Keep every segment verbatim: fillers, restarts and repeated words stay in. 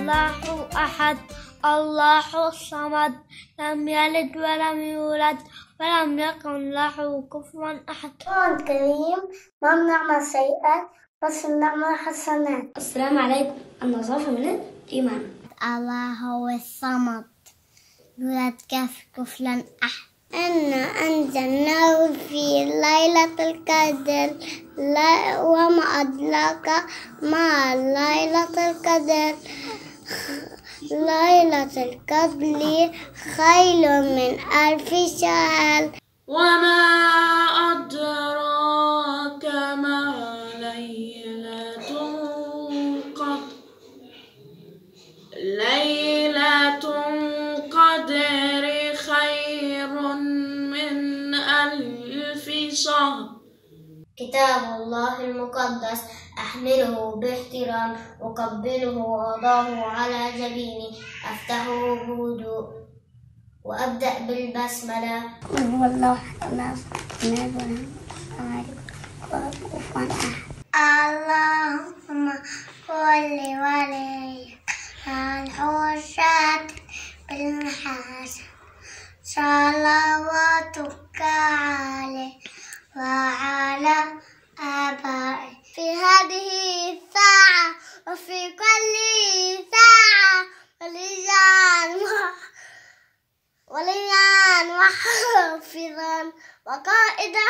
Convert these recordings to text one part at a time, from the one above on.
الله أحد الله الصمد لم يلد ولم يولد ولم يكن له كفوا أحد. القرآن الكريم ممنوع من السيئات وصنع من الحسنات. السلام عليكم. النظافة من الإيمان. الله هو الصمد لا يكف لن أحد. إنا أنزلناه في ليلة القدر لا وما أدراك ما ليلة القدر ليلة القدر خير من ألف شهر. وما أدراك ما ليلة القدر ليلة القدر خير من ألف شهر. كتاب الله المقدس أحمله باحترام أقبله وأضعه على جبيني أفتحه بهدوء وأبدأ بالبسملة. قل هو الله أحد اللهم صل عليه الحجة بالمحاسن صلواتك عليه وعلى آبائه في هذه الساعة وفي كل ساعة وليان وليان وحافظا وقائدا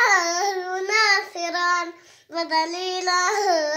وناصرا ودليلا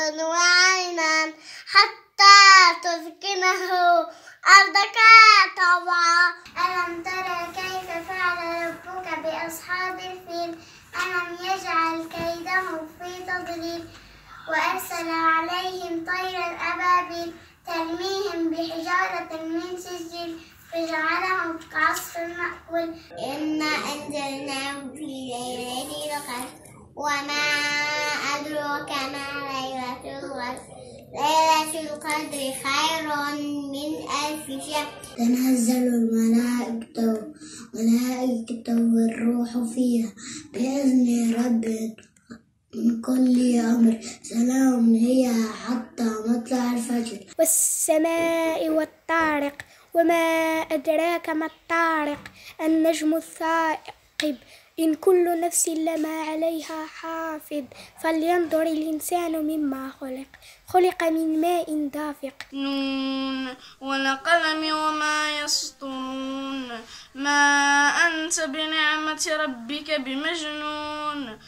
وعينا حتى تسكنه أرضك طوعا. ألم ترى كيف فعل ربك بأصحاب الفيل ألم يجعل كيدهم في تضليل وأرسل عليهم طيرا أبابيل ترميهم بحجارة من سجيل فجعلهم كعصف مأكول. إنا أنزلناه في ليلة القدر وما أدراك ما ليلة القدر ليلة القدر خير من ألف شهر. تنزل الملائكة ملائكة والروح فيها بإذن ربهم من كل أمر سلام هي حتى مطلع الفجر. والسماء والطارق وما أدراك ما الطارق النجم الثاقب إن كل نفس لما عليها حافظ فلينظر الإنسان مما خلق خلق من ماء دافق. نون والقلم وما يسطرون ما أنت بنعمة ربك بمجنون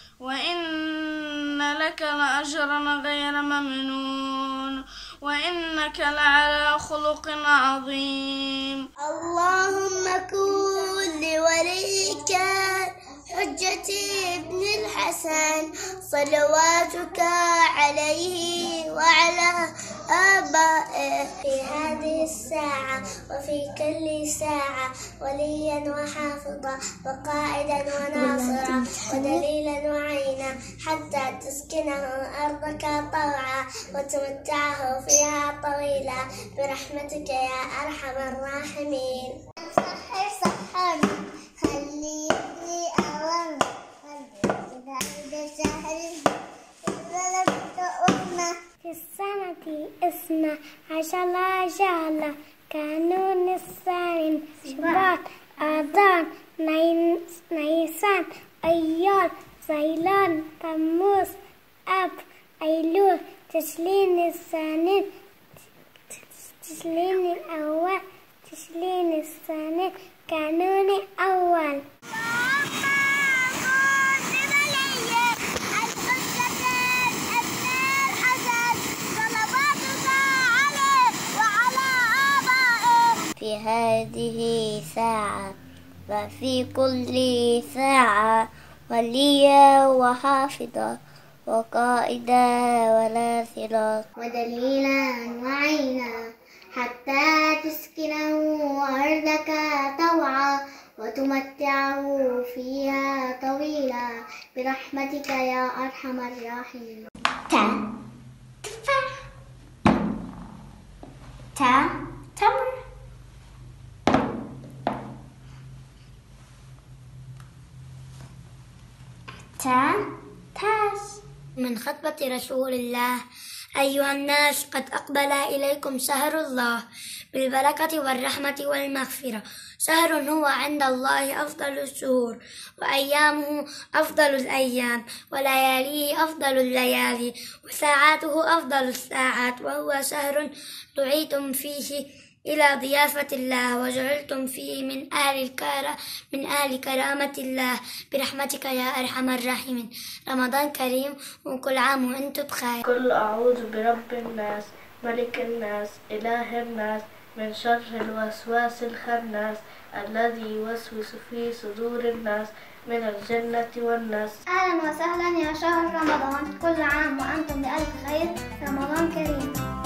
وإن لك لأجرا غير ممنون وإنك لعلى خلق عظيم. اللهم كن لوليك حجة ابن الحسن صلواتك عليه وعلى آبائه في هذه الساعة وفي كل ساعة وليا وحافظا وقائدا وناصرا ودليلا وعينا حتى تسكنه أرضك طوعا وتمتعه فيها طويلا برحمتك يا أرحم الراحمين. سحر سحر خليني أعلم في السنة اثنا عشر شهرا كانون الثاني شباط آذار نيسان أيار زيلان تموز أب أيلول تشرين الثاني تشرين الأول تشرين الثاني كانون أول. في هذه ساعة وفي كل ساعة وليا وحافظا وقائدا وناصرا ودليلا وعينا حتى تسكنه أرضك طوعا وتمتعه فيها طويلا برحمتك يا أرحم الراحمين. تا تا تمر. تا تاس. من خطبة رسول الله أيها الناس، قد أقبل إليكم شهر الله بالبركة والرحمة والمغفرة. شهر هو عند الله أفضل الشهور، وأيامه أفضل الأيام، ولياليه أفضل الليالي، وساعاته أفضل الساعات. وهو شهر دعيتم فيه إلى ضيافة الله، وجعلتم فيه من أهل الكرامة من أهل كرامة الله برحمتك يا أرحم الراحمين. رمضان كريم، وكل عام وأنتم بخير. قل أعوذ برب الناس، ملك الناس، إله الناس، من شر الوسواس الخناس، الذي يوسوس في صدور الناس من الجنة والناس. أهلا وسهلا يا شهر رمضان، كل عام وأنتم بألف خير. رمضان كريم.